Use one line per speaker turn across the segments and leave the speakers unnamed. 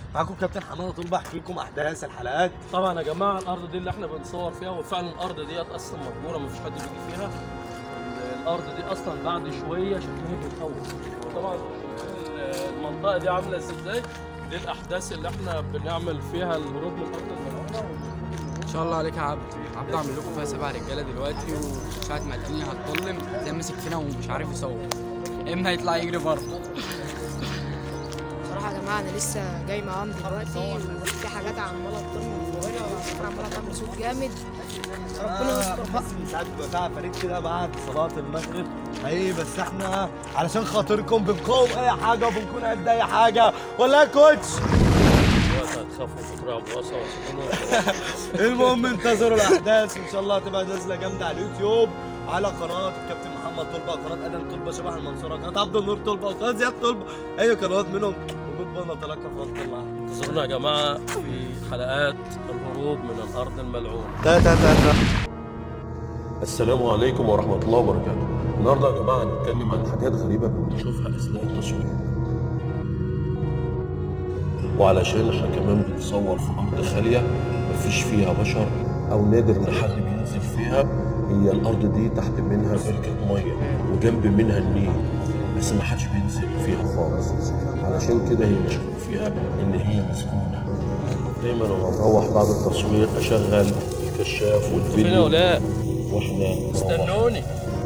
معاكم كابتن حماده طلبه، احكي لكم احداث الحلقات.
طبعا يا جماعه الارض دي اللي احنا بنصور فيها، وفعلا الارض ديت اصلا مجبوره مفيش حد بيجي فيها. الارض دي اصلا بعد شويه شكلها بيتخوف. وطبعا المنطقه دي عامله ازاي؟ دي الاحداث اللي احنا بنعمل فيها الهروب من ارض الملعونه.
ان شاء الله عليك يا عبد. اعمل لكم فيها 7 رجاله دلوقتي، وساعه ما الدنيا هتظلم زي ماسك فينا ومش عارف يصور، اما هيطلع يجري بره.
بصراحة يا جماعة أنا لسه جاي معاهم دلوقتي، وفي حاجات عمالة تطير من القاهرة، والعصافير عمالة تعمل صوت جامد. ربنا يستر بقى.
ساعات بيبقى فيها فريق كده بعد صلاة المغرب حقيقي، بس احنا علشان خاطركم بنقاوم أي حاجة وبنكون قد أي حاجة، ولا يا كوتش؟
دلوقتي هتخافوا وتروحوا بواسطه وتسيبونا.
المهم انتظروا الأحداث، وإن شاء الله هتبقى نازلة جامدة على اليوتيوب، على قناة الكابتن محمد طلبة، قناة أدم طلبة شبح المنصورة، قناة عبد النور طلبة، وقناة زياد طلبة، أي قنوات منهم وجود نتلقى فضل الله.
انتظرونا يا جماعه في حلقات الهروب من الارض الملعونه.
السلام عليكم ورحمة الله وبركاته. النهارده يا جماعة هنتكلم عن حاجات غريبة بنشوفها أثناء التصوير. وعلشان احنا كمان بنصور في أرض خالية مفيش فيها بشر أو نادر إن حد بينزل فيها. هي الأرض دي تحت منها بركة مية وجنب منها النيل، بس ما حدش بينزل فيها خالص. علشان كده هي مشهور فيها إن هي مسكونة. دايما لما بروح بعد التصوير أشغل الكشاف والفيديو واحنا
استنوني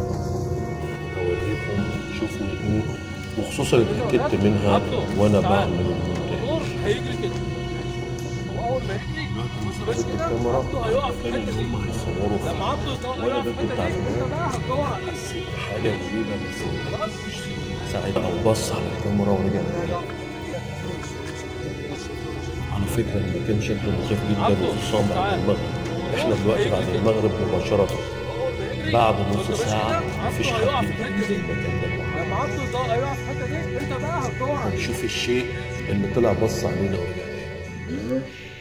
اوريكم شوفوا ايه، وخصوصا اتاكدت منها وانا بعمل المونتاج.
هيجري كده، واول ما يجري بس كده عبده هيقف في الحته دي.
هم هيصوروا
لما عبده يقف في الحته دي انت بقى هتدور على
حاجه غريبه، بس ساعتها بص على الكاميرا ورجع. على فكره المكان شكله مخيف جدا، وخصوصا بعد المغرب. احنا دلوقتي بعد المغرب مباشره، بعد نص ساعة مفيش حد في المكان ده.
لما عبده هيقف في الحته دي انت بقى هتدور على
هنشوف الشيء اللي طلع بص علينا ورجع تاني.